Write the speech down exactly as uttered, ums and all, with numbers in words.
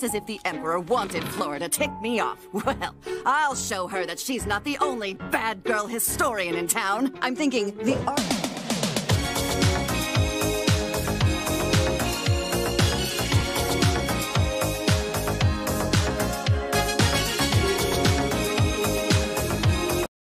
as if the Emperor wanted Flora to tick me off. Well, I'll show her that she's not the only bad girl historian in town. I'm thinking the art...